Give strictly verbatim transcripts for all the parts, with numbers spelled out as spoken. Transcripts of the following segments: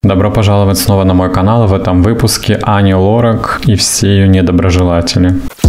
Добро пожаловать снова на мой канал, в этом выпуске Ани Лорак и все ее недоброжелатели.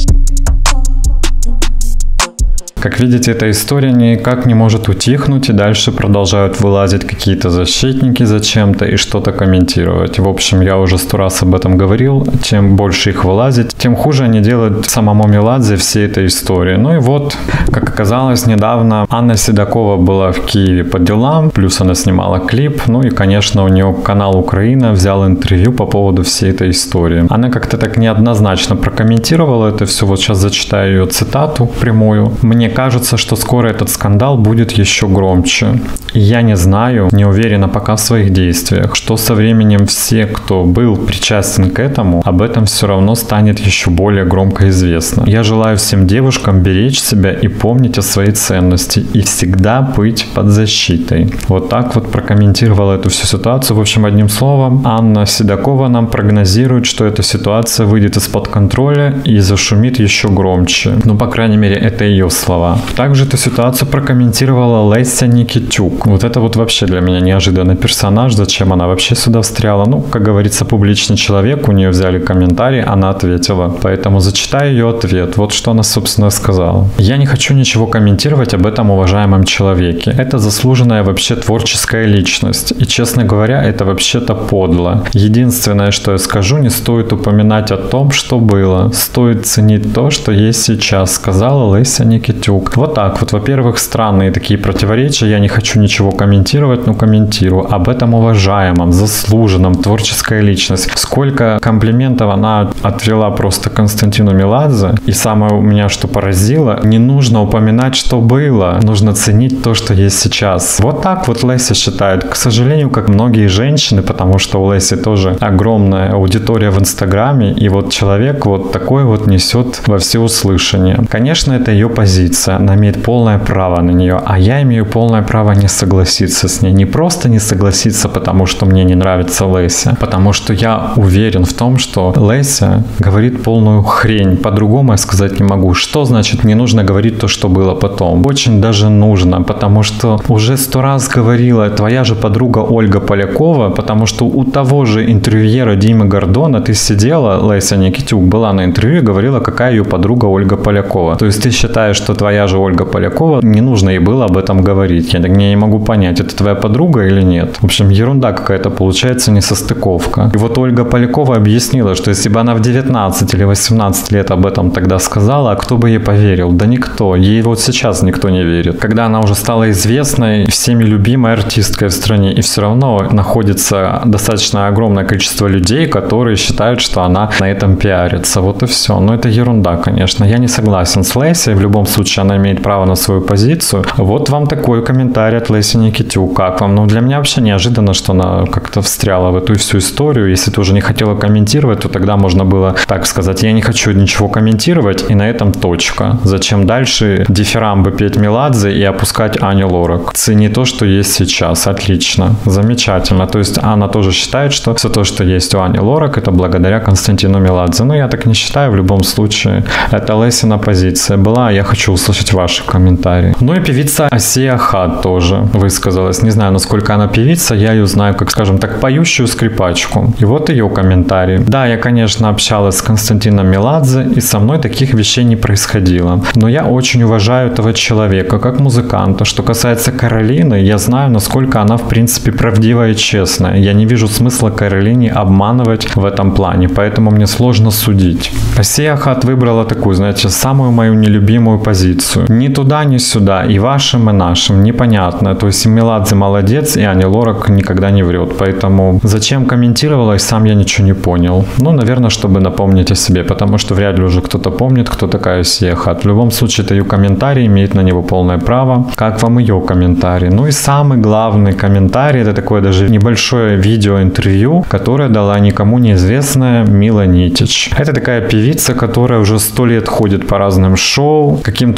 Как видите, эта история никак не может утихнуть, и дальше продолжают вылазить какие-то защитники зачем-то и что-то комментировать. В общем, я уже сто раз об этом говорил, чем больше их вылазит, тем хуже они делают самому Меладзе всей этой истории. Ну и вот, как оказалось, недавно Анна Седокова была в Киеве по делам, плюс она снимала клип, ну и, конечно, у нее канал Украина взял интервью по поводу всей этой истории. Она как-то так неоднозначно прокомментировала это все, вот сейчас зачитаю ее цитату прямую. «Мне кажется, что скоро этот скандал будет еще громче. И я не знаю, не уверена пока в своих действиях, что со временем все, кто был причастен к этому, об этом все равно станет еще более громко известно. Я желаю всем девушкам беречь себя и помнить о своей ценности и всегда быть под защитой». Вот так вот прокомментировала эту всю ситуацию. В общем, одним словом, Анна Седокова нам прогнозирует, что эта ситуация выйдет из-под контроля и зашумит еще громче. Ну, по крайней мере, это ее слова. Также эту ситуацию прокомментировала Леся Никитюк. Вот это вот вообще для меня неожиданный персонаж. Зачем она вообще сюда встряла? Ну, как говорится, публичный человек, у нее взяли комментарий, она ответила. Поэтому зачитаю ее ответ. Вот что она, собственно, сказала. «Я не хочу ничего комментировать об этом уважаемом человеке. Это заслуженная вообще творческая личность. И, честно говоря, это вообще-то подло. Единственное, что я скажу, не стоит упоминать о том, что было. Стоит ценить то, что есть сейчас», сказала Леся Никитюк. Вот так вот. Во-первых, странные такие противоречия. Я не хочу ничего комментировать, но комментирую. Об этом уважаемом, заслуженном, творческая личность. Сколько комплиментов она отвела просто Константину Меладзе. И самое у меня, что поразило, не нужно упоминать, что было. Нужно ценить то, что есть сейчас. Вот так вот Леся считает. К сожалению, как многие женщины, потому что у Леси тоже огромная аудитория в Инстаграме. И вот человек вот такой вот несет во всеуслышание. Конечно, это ее позиция. Она имеет полное право на нее, а я имею полное право не согласиться с ней. Не просто не согласиться, потому что мне не нравится Леся, потому что я уверен в том, что Леся говорит полную хрень. По-другому я сказать не могу. Что значит не нужно говорить то, что было потом? Очень даже нужно, потому что уже сто раз говорила твоя же подруга Ольга Полякова, потому что у того же интервьюера Димы Гордона ты сидела, Леся Никитюк была на интервью и говорила, какая ее подруга Ольга Полякова. То есть ты считаешь, что твоя же Ольга Полякова, не нужно ей было об этом говорить. Я не могу понять, это твоя подруга или нет. В общем, ерунда какая-то получается, несостыковка. И вот Ольга Полякова объяснила, что если бы она в девятнадцать или восемнадцать лет об этом тогда сказала, а кто бы ей поверил? Да никто. Ей вот сейчас никто не верит. Когда она уже стала известной, всеми любимой артисткой в стране, и все равно находится достаточно огромное количество людей, которые считают, что она на этом пиарится. Вот и все. Но это ерунда, конечно. Я не согласен с Лесей. В любом случае, она имеет право на свою позицию. Вот вам такой комментарий от Леси Никитюк. Как вам? Ну, для меня вообще неожиданно, что она как-то встряла в эту всю историю. Если ты уже не хотела комментировать, то тогда можно было так сказать: я не хочу ничего комментировать, и на этом точка. Зачем дальше дифирамбы петь Меладзе и опускать Аню Лорак? Цени то, что есть сейчас. Отлично. Замечательно. То есть она тоже считает, что все то, что есть у Ани Лорак, это благодаря Константину Меладзе. Но я так не считаю. В любом случае, это Лесина позиция была. Я хочу услышать ваши комментарии. Ну и певица Асия Хат тоже высказалась. Не знаю, насколько она певица, я ее знаю, как, скажем так, поющую скрипачку. И вот ее комментарий. Да, я, конечно, общалась с Константином Меладзе, и со мной таких вещей не происходило. Но я очень уважаю этого человека, как музыканта. Что касается Каролины, я знаю, насколько она, в принципе, правдивая и честная. Я не вижу смысла Каролине обманывать в этом плане, поэтому мне сложно судить. Асия Хат выбрала такую, знаете, самую мою нелюбимую позицию. Ни туда, ни сюда, и вашим, и нашим, непонятно. То есть Меладзе молодец, и Аня Лорак никогда не врет. Поэтому зачем комментировала, и сам я ничего не понял. Ну, наверное, чтобы напомнить о себе, потому что вряд ли уже кто-то помнит, кто такая Асия Хат. В любом случае, это ее комментарий, имеет на него полное право. Как вам ее комментарий? Ну и самый главный комментарий, это такое даже небольшое видеоинтервью, которое дала никому неизвестная Мила Нитич. Это такая певица, которая уже сто лет ходит по разным шоу, каким-то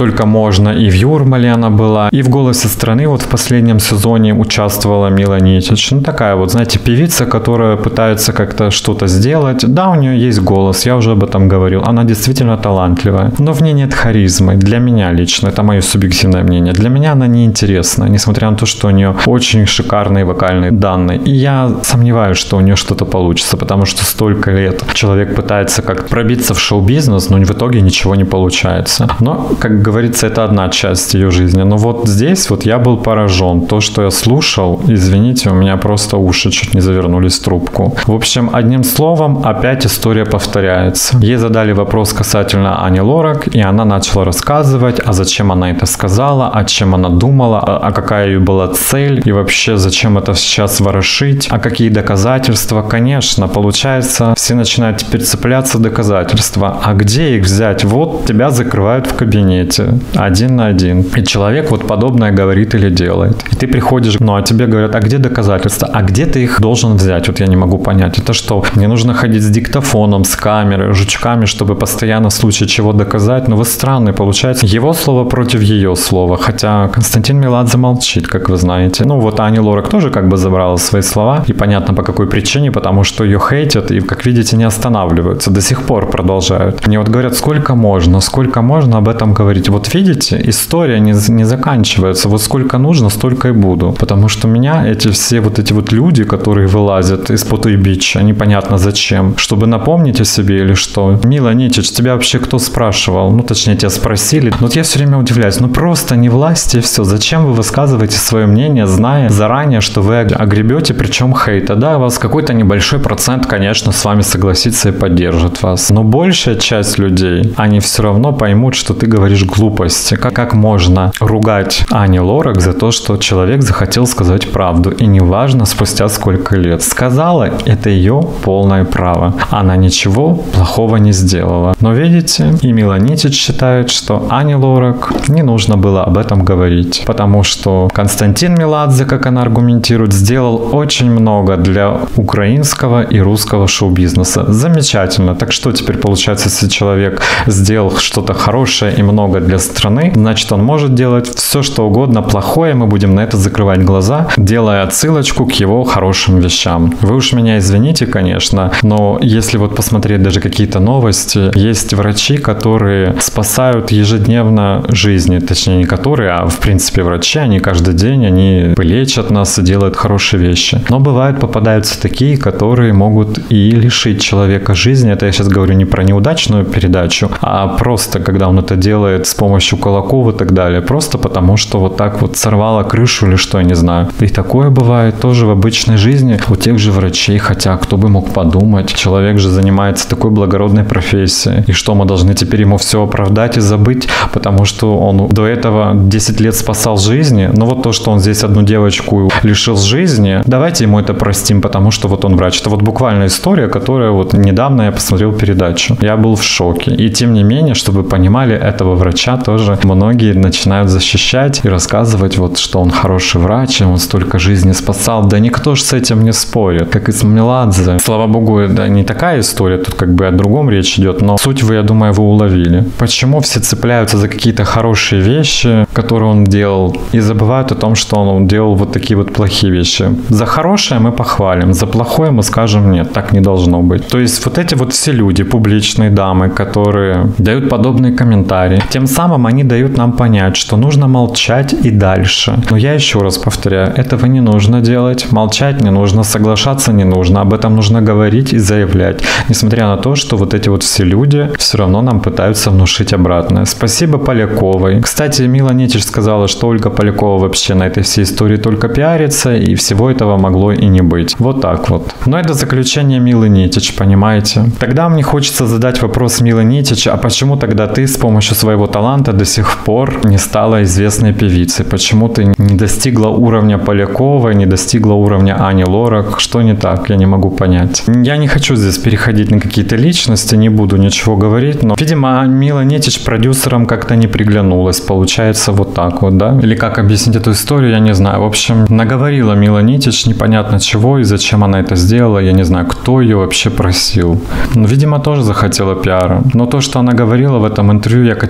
только можно, и в Юрмале она была, и в «Голосе страны» вот в последнем сезоне участвовала Мила Нитич. Ну, такая вот, знаете, певица, которая пытается как-то что-то сделать. Да, у нее есть голос, я уже об этом говорил. Она действительно талантливая, но в ней нет харизмы. Для меня лично, это мое субъективное мнение, для меня она неинтересна, несмотря на то, что у нее очень шикарные вокальные данные. И я сомневаюсь, что у нее что-то получится, потому что столько лет человек пытается как пробиться в шоу-бизнес, но в итоге ничего не получается. Но, как говорится, это одна часть ее жизни. Но вот здесь вот я был поражен. То, что я слушал, извините, у меня просто уши чуть не завернулись в трубку. В общем, одним словом, опять история повторяется. Ей задали вопрос касательно Ани Лорак, и она начала рассказывать, а зачем она это сказала, о чем она думала, а, а какая ее была цель, и вообще зачем это сейчас ворошить, а какие доказательства. Конечно, получается, все начинают теперь цепляться доказательства. А где их взять? Вот тебя закрывают в кабинете один на один. И человек вот подобное говорит или делает. И ты приходишь, ну а тебе говорят, а где доказательства? А где ты их должен взять? Вот я не могу понять. Это что? Мне нужно ходить с диктофоном, с камерой, жучками, чтобы постоянно в случае чего доказать? Ну вы странный, получается. Его слово против ее слова. Хотя Константин Меладзе молчит, как вы знаете. Ну вот Ани Лорак тоже как бы забрала свои слова. И понятно по какой причине, потому что ее хейтят и, как видите, не останавливаются. До сих пор продолжают. Мне вот говорят, сколько можно, сколько можно об этом говорить. Вот видите, история не, не заканчивается. Вот сколько нужно, столько и буду. Потому что меня эти все вот эти вот люди, которые вылазят из-под той бичи, непонятно зачем. Чтобы напомнить о себе или что? Мила Нитич, тебя вообще кто спрашивал? Ну, точнее, тебя спросили. Но вот я все время удивляюсь. Ну, просто не власть и все. Зачем вы высказываете свое мнение, зная заранее, что вы огребете, причем хейта? Да, у вас какой-то небольшой процент, конечно, с вами согласится и поддержит вас. Но большая часть людей, они все равно поймут, что ты говоришь глупости. Как, как можно ругать Ани Лорак за то, что человек захотел сказать правду? И неважно, спустя сколько лет. Сказала, это ее полное право. Она ничего плохого не сделала. Но видите, и Мила Нитич считает, что Ани Лорак не нужно было об этом говорить. Потому что Константин Меладзе, как она аргументирует, сделал очень много для украинского и русского шоу-бизнеса. Замечательно. Так что теперь получается, если человек сделал что-то хорошее и много для страны, значит, он может делать все, что угодно плохое, мы будем на это закрывать глаза, делая отсылочку к его хорошим вещам. Вы уж меня извините, конечно, но если вот посмотреть даже какие-то новости, есть врачи, которые спасают ежедневно жизни, точнее не которые, а в принципе врачи, они каждый день, они лечат нас и делают хорошие вещи. Но бывают, попадаются такие, которые могут и лишить человека жизни. Это я сейчас говорю не про неудачную передачу, а просто когда он это делает с помощью кулаков и так далее, просто потому что вот так вот сорвало крышу или что, я не знаю. И такое бывает тоже в обычной жизни у тех же врачей, хотя кто бы мог подумать, человек же занимается такой благородной профессией, и что мы должны теперь ему все оправдать и забыть, потому что он до этого десять лет спасал жизни, но вот то, что он здесь одну девочку лишил жизни, давайте ему это простим, потому что вот он врач. Это вот буквально история, которая вот недавно я посмотрел передачу. Я был в шоке. И тем не менее, чтобы вы понимали, этого врача тоже многие начинают защищать и рассказывать, вот, что он хороший врач, и он столько жизней спасал. Да никто же с этим не спорит. Как и с Меладзе. Слава богу, да не такая история, тут как бы о другом речь идет, но суть вы, я думаю, вы уловили. Почему все цепляются за какие-то хорошие вещи, которые он делал, и забывают о том, что он делал вот такие вот плохие вещи. За хорошее мы похвалим, за плохое мы скажем нет, так не должно быть. То есть вот эти вот все люди, публичные дамы, которые дают подобные комментарии, тем самым они дают нам понять, что нужно молчать и дальше. Но я еще раз повторяю, этого не нужно делать, молчать не нужно, соглашаться не нужно, об этом нужно говорить и заявлять, несмотря на то, что вот эти вот все люди все равно нам пытаются внушить обратное. Спасибо Поляковой. Кстати, Мила Нитич сказала, что Ольга Полякова вообще на этой всей истории только пиарится, и всего этого могло и не быть. Вот так вот. Но это заключение Милы Нитич, понимаете? Тогда мне хочется задать вопрос Милы Нитич, а почему тогда ты с помощью своего таланта до сих пор не стала известной певицей? Почему ты не достигла уровня Поляковой, не достигла уровня Ани Лорак? Что не так? Я не могу понять. Я не хочу здесь переходить на какие-то личности, не буду ничего говорить, но, видимо, Мила Нитич продюсерам как-то не приглянулась. Получается вот так вот, да? Или как объяснить эту историю, я не знаю. В общем, наговорила Мила Нитич непонятно чего и зачем она это сделала, я не знаю, кто ее вообще просил. Ну, видимо, тоже захотела пиара. Но то, что она говорила в этом интервью, я категорически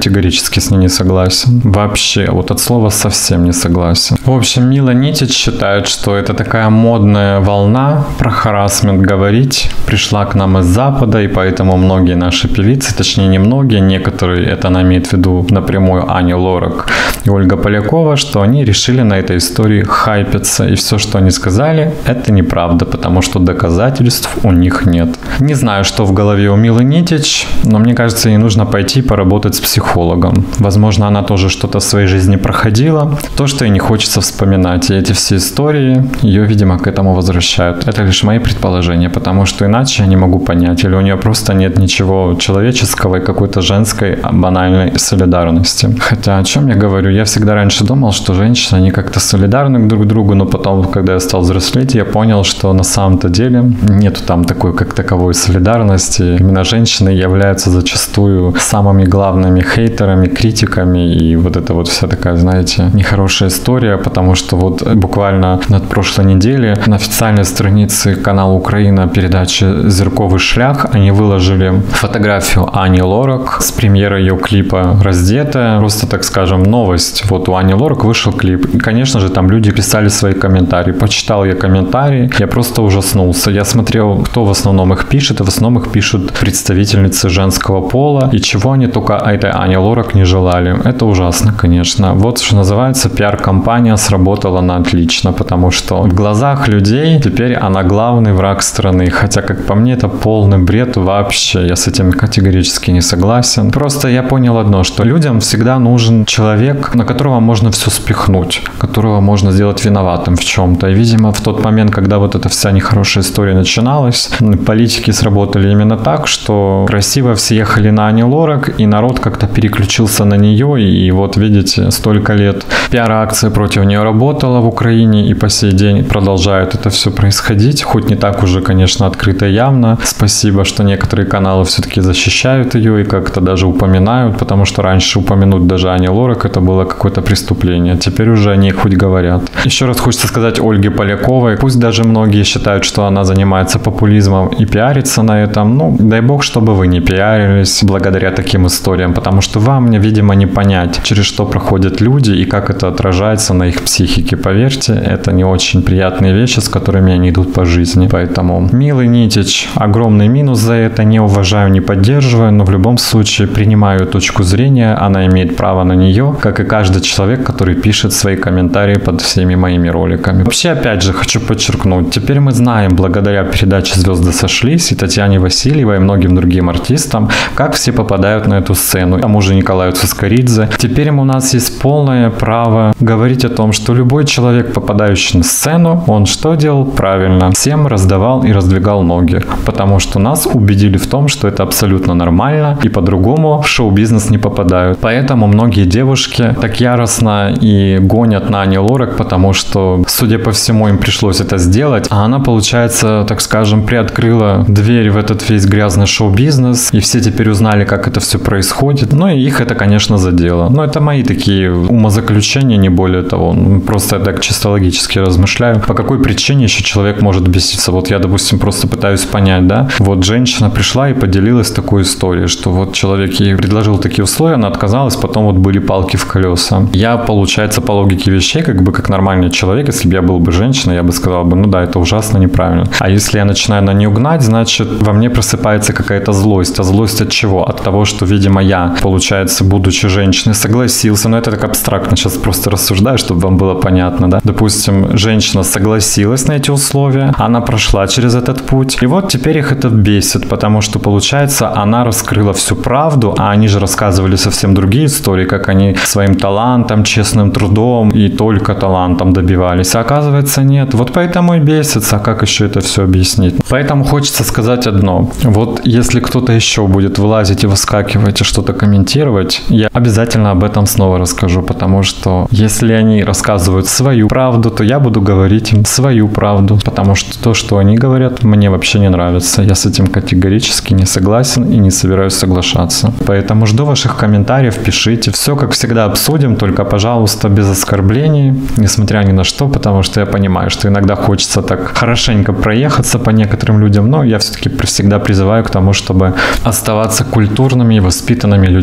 категорически с ней не согласен. Вообще, вот от слова совсем не согласен. В общем, Мила Нитич считает, что это такая модная волна про харассмент говорить пришла к нам из Запада, и поэтому многие наши певицы, точнее не многие, некоторые, это она имеет в виду напрямую Ани Лорак и Ольга Полякова, что они решили на этой истории хайпиться, и все, что они сказали, это неправда, потому что доказательств у них нет. Не знаю, что в голове у Милы Нитич, но мне кажется, ей нужно пойти поработать с психологом. Возможно, она тоже что-то в своей жизни проходила, то, что ей не хочется вспоминать, и эти все истории ее, видимо, к этому возвращают. Это лишь мои предположения, потому что иначе я не могу понять, или у нее просто нет ничего человеческого и какой-то женской банальной солидарности. Хотя о чем я говорю? Я всегда раньше думал, что женщины, они как-то солидарны друг к другу, но потом, когда я стал взрослеть, я понял, что на самом-то деле нету там такой, как таковой солидарности. Именно женщины являются зачастую самыми главными хейтерами, критиками, и вот это вот вся такая, знаете, нехорошая история, потому что вот буквально на прошлой неделе на официальной странице канала Украина передачи «Зерковый шлях» они выложили фотографию Ани Лорак с премьерой ее клипа «Раздетая». Просто, так скажем, новость. Вот у Ани Лорак вышел клип. И, конечно же, там люди писали свои комментарии. Почитал я комментарии, я просто ужаснулся. Я смотрел, кто в основном их пишет, и в основном их пишут представительницы женского пола, и чего они только этой Ани Лорак не желали. Это ужасно, конечно. Вот что называется, пиар-компания сработала на отлично, потому что в глазах людей теперь она главный враг страны. Хотя, как по мне, это полный бред вообще. Я с этим категорически не согласен. Просто я понял одно, что людям всегда нужен человек, на которого можно все спихнуть, которого можно сделать виноватым в чем-то. И, видимо, в тот момент, когда вот эта вся нехорошая история начиналась, политики сработали именно так, что красиво все ехали на Ани Лорак, и народ как-то переключился на нее, и вот видите, столько лет пиар-акция против нее работала в Украине, и по сей день продолжает это все происходить, хоть не так уже, конечно, открыто и явно. Спасибо, что некоторые каналы все-таки защищают ее и как-то даже упоминают, потому что раньше упомянуть даже Ани Лорак это было какое-то преступление, теперь уже о ней хоть говорят. Еще раз хочется сказать Ольге Поляковой, пусть даже многие считают, что она занимается популизмом и пиарится на этом, ну, дай бог, чтобы вы не пиарились благодаря таким историям, потому что вам, видимо, не понять, через что проходят люди и как это отражается на их психике. Поверьте, это не очень приятные вещи, с которыми они идут по жизни. Поэтому Милы Нитич огромный минус за это, не уважаю, не поддерживаю, но в любом случае принимаю точку зрения, она имеет право на нее, как и каждый человек, который пишет свои комментарии под всеми моими роликами. Вообще, опять же, хочу подчеркнуть, теперь мы знаем, благодаря передаче «Звезды сошлись» и Татьяне Васильевой, и многим другим артистам, как все попадают на эту сцену. К тому же Николаю Цискоридзе. Теперь у нас есть полное право говорить о том, что любой человек, попадающий на сцену, он что делал? Правильно. Всем раздавал и раздвигал ноги. Потому что нас убедили в том, что это абсолютно нормально, и по-другому в шоу-бизнес не попадают. Поэтому многие девушки так яростно и гонят на Ани Лорак, потому что, судя по всему, им пришлось это сделать. А она, получается, так скажем, приоткрыла дверь в этот весь грязный шоу-бизнес, и все теперь узнали, как это все происходит. Ну и их это, конечно, задело. Но это мои такие умозаключения, не более того. Просто я так чисто логически размышляю. По какой причине еще человек может беситься? Вот я, допустим, просто пытаюсь понять, да? Вот женщина пришла и поделилась такой историей, что вот человек ей предложил такие условия, она отказалась, потом вот были палки в колеса. Я, получается, по логике вещей, как бы как нормальный человек, если бы я был бы женщиной, я бы сказал бы, ну да, это ужасно неправильно. А если я начинаю на нее гнать, значит, во мне просыпается какая-то злость. А злость от чего? От того, что, видимо, я, получается, будучи женщиной, согласился. Но это так абстрактно, сейчас просто рассуждаю, чтобы вам было понятно, да? Допустим, женщина согласилась на эти условия, она прошла через этот путь, и вот теперь их это бесит, потому что, получается, она раскрыла всю правду, а они же рассказывали совсем другие истории, как они своим талантом, честным трудом и только талантом добивались. А оказывается, нет. Вот поэтому и бесится. А как еще это все объяснить? Поэтому хочется сказать одно. Вот если кто-то еще будет вылазить и выскакивать и что-то комментировать, я обязательно об этом снова расскажу, потому что если они рассказывают свою правду, то я буду говорить им свою правду, потому что то, что они говорят, мне вообще не нравится. Я с этим категорически не согласен и не собираюсь соглашаться. Поэтому жду ваших комментариев, пишите. Все, как всегда, обсудим, только, пожалуйста, без оскорблений, несмотря ни на что, потому что я понимаю, что иногда хочется так хорошенько проехаться по некоторым людям, но я все-таки всегда призываю к тому, чтобы оставаться культурными и воспитанными людьми, несмотря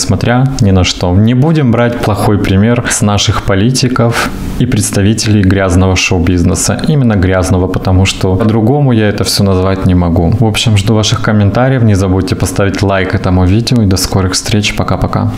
несмотря ни на что. Не будем брать плохой пример с наших политиков и представителей грязного шоу-бизнеса. Именно грязного, потому что по-другому я это все назвать не могу. В общем, жду ваших комментариев. Не забудьте поставить лайк этому видео и до скорых встреч. Пока-пока.